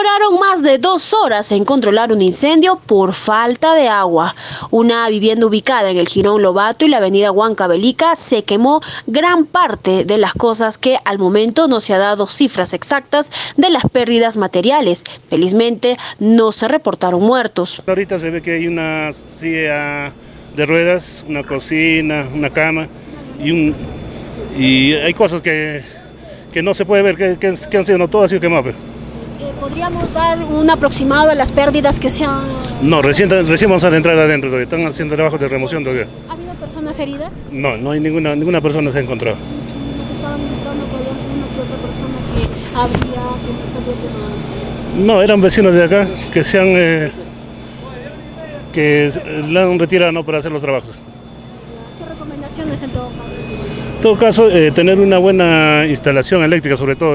Demoraron más de 2 horas en controlar un incendio por falta de agua. Una vivienda ubicada en el Jirón Lobato y la avenida Huancavelica se quemó gran parte de las cosas que al momento no se ha dado cifras exactas de las pérdidas materiales. Felizmente no se reportaron muertos. Ahorita se ve que hay una silla de ruedas, una cocina, una cama y hay cosas que no se puede ver que han sido, no todo ha sido quemado. ¿Podríamos dar un aproximado a las pérdidas que se han...? No, recién vamos a entrar adentro todavía, están haciendo trabajo de remoción todavía. ¿Ha habido personas heridas? No hay ninguna persona se ha encontrado. ¿Se estaban indicando que había una que otra persona que habría quemado? No, eran vecinos de acá que la han retirado, ¿no?, para hacer los trabajos. ¿Qué recomendaciones en todo caso, señor? En todo caso, tener una buena instalación eléctrica, sobre todo.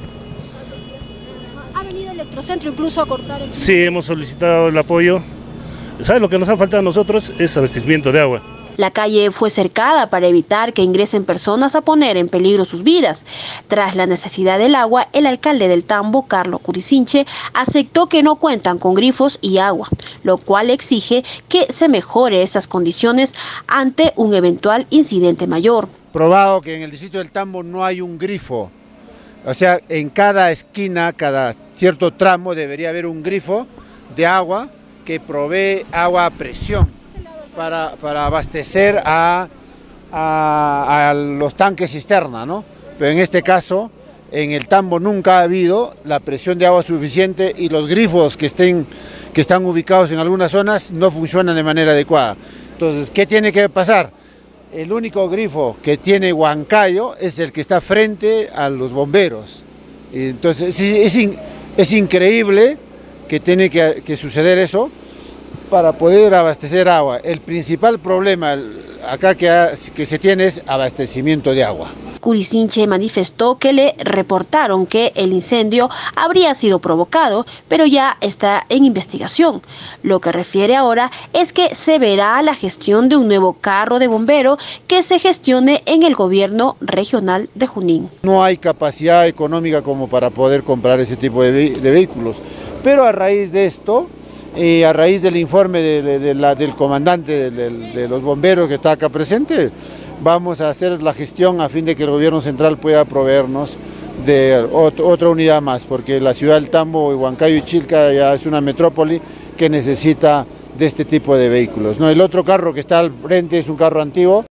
¿Ha venido Electrocentro incluso a cortar el...? Sí, hemos solicitado el apoyo. ¿Sabes lo que nos ha faltado a nosotros? Es abastecimiento de agua. La calle fue cercada para evitar que ingresen personas a poner en peligro sus vidas. Tras la necesidad del agua, el alcalde del Tambo, Carlos Curicinche, aceptó que no cuentan con grifos y agua, lo cual exige que se mejore esas condiciones ante un eventual incidente mayor. Probado que en el distrito del Tambo no hay un grifo, o sea, en cada esquina, cada cierto tramo debería haber un grifo de agua que provee agua a presión para abastecer a los tanques cisterna, ¿no? Pero en este caso, en el Tambo nunca ha habido la presión de agua suficiente y los grifos que están ubicados en algunas zonas no funcionan de manera adecuada. Entonces, ¿qué tiene que pasar? El único grifo que tiene Huancayo es el que está frente a los bomberos. Entonces, es increíble que tiene que suceder eso para poder abastecer agua. El principal problema acá que se tiene es abastecimiento de agua. Curicinche manifestó que le reportaron que el incendio habría sido provocado, pero ya está en investigación. Lo que refiere ahora es que se verá la gestión de un nuevo carro de bombero que se gestione en el gobierno regional de Junín. No hay capacidad económica como para poder comprar ese tipo de vehículos, pero a raíz de esto, a raíz del informe del comandante de los bomberos que está acá presente, vamos a hacer la gestión a fin de que el gobierno central pueda proveernos de otra unidad más, porque la ciudad del Tambo, Huancayo y Chilca ya es una metrópoli que necesita de este tipo de vehículos, ¿no? El otro carro que está al frente es un carro antiguo.